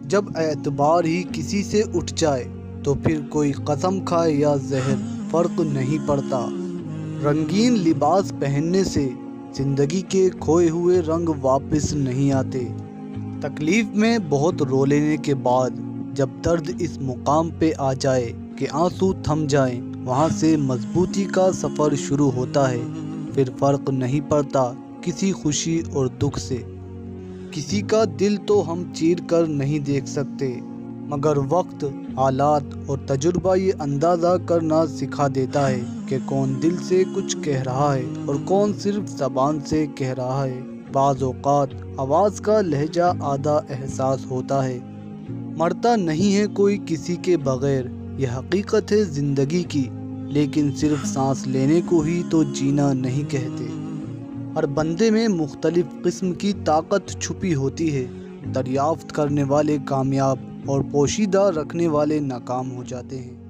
جب اعتبار ہی کسی سے اٹھ جائے تو پھر کوئی قسم کھائے یا زہر فرق نہیں پڑتا۔ رنگین لباس پہننے سے زندگی کے کھوئے ہوئے رنگ واپس نہیں آتے۔ تکلیف میں بہت رو لینے کے بعد جب درد اس مقام پہ آ جائے کہ آنسو تھم جائیں، وہاں سے مضبوطی کا سفر شروع ہوتا ہے۔ پھر فرق نہیں پڑتا کسی خوشی اور دکھ سے۔ کسی کا دل تو ہم چیر کر نہیں دیکھ سکتے، مگر وقت، حالات اور تجربہ یہ اندازہ کرنا سکھا دیتا ہے کہ کون دل سے کچھ کہہ رہا ہے اور کون صرف زبان سے کہہ رہا ہے۔ بعض اوقات آواز کا لہجہ آدھا احساس ہوتا ہے۔ مرتا نہیں ہے کوئی کسی کے بغیر، یہ حقیقت ہے زندگی کی، لیکن صرف سانس لینے کو ہی تو جینا نہیں کہتے۔ ہر بندے میں مختلف قسم کی طاقت چھپی ہوتی ہے۔ دریافت کرنے والے کامیاب اور پوشیدہ رکھنے والے ناکام ہو جاتے ہیں۔